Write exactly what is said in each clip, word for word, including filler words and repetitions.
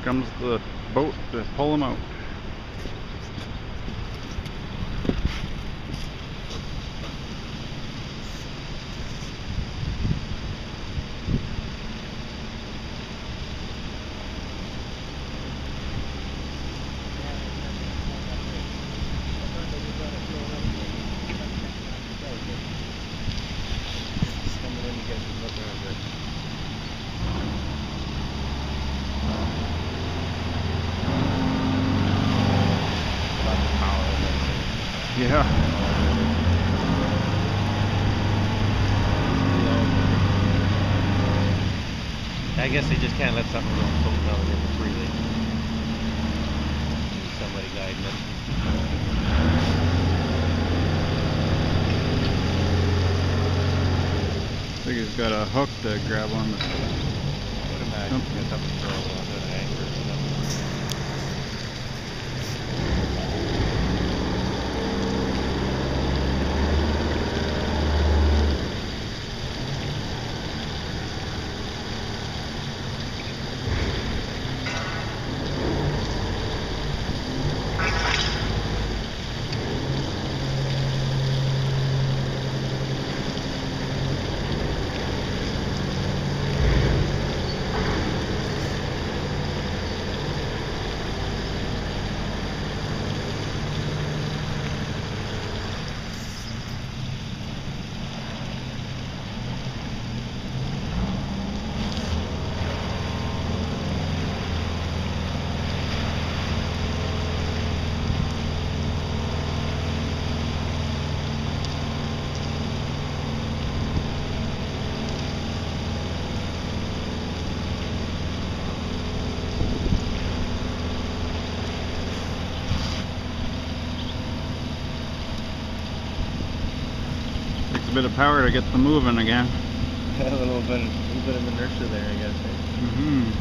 comes the boat to pull them out. Yeah. I guess they just can't let something go floating out of the river freely. Need somebody guiding it. I think he's got a hook to grab on. I would imagine Yep. he's got something to throw onto an anchor or something. Takes a bit of power to get them moving again. a little bit, a little bit of inertia there, I guess. Eh? Mm-hmm.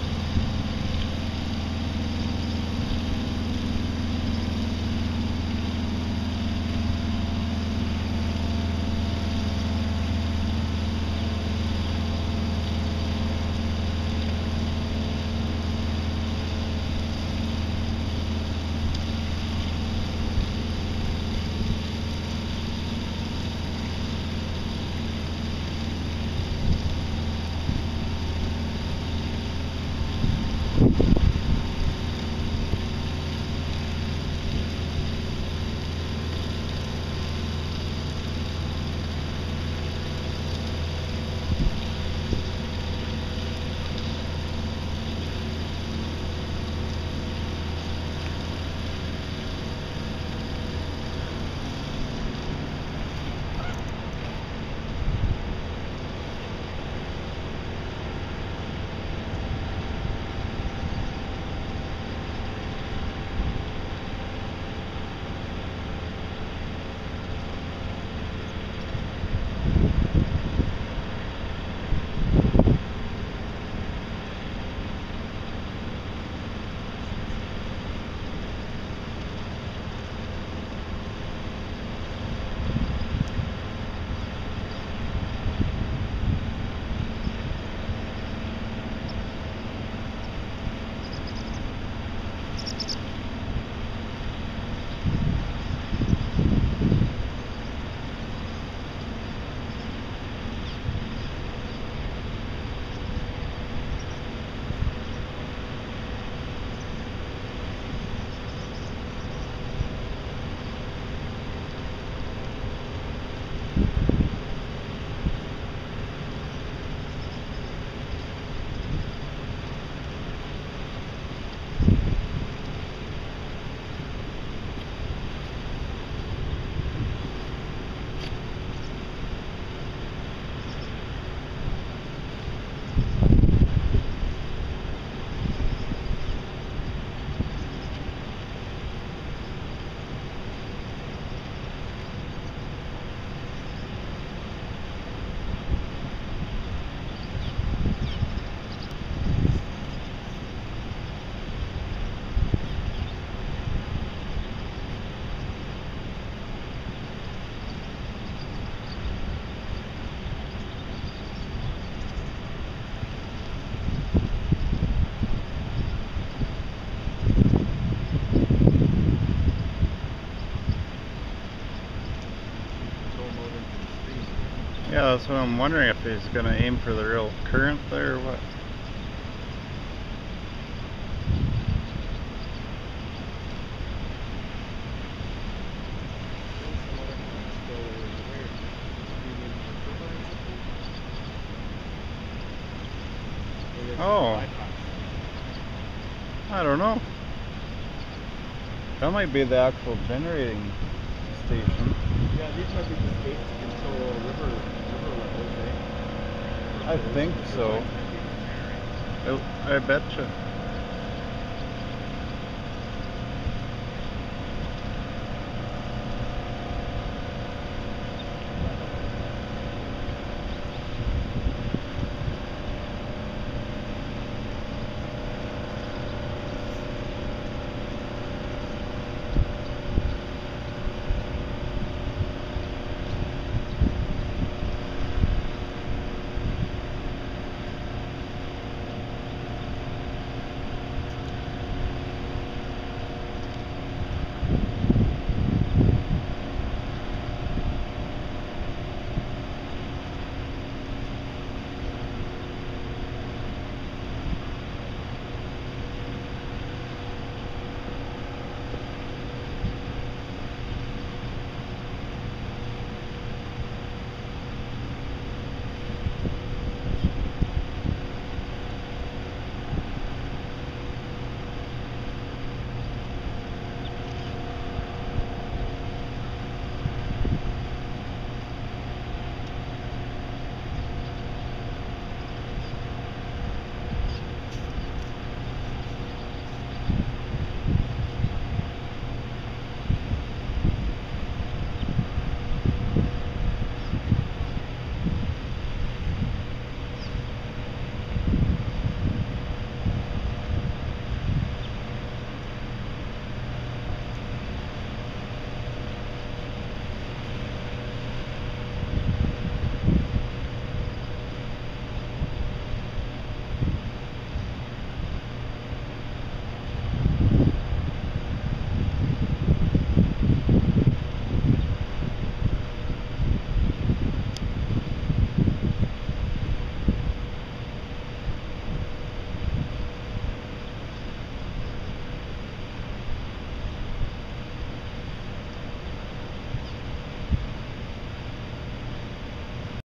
Yeah, that's what I'm wondering, if he's gonna aim for the real current there or what. Oh. I don't know. That might be the actual generating station. Yeah, these might be the states to control river, river levels, eh? I think so. I, I betcha.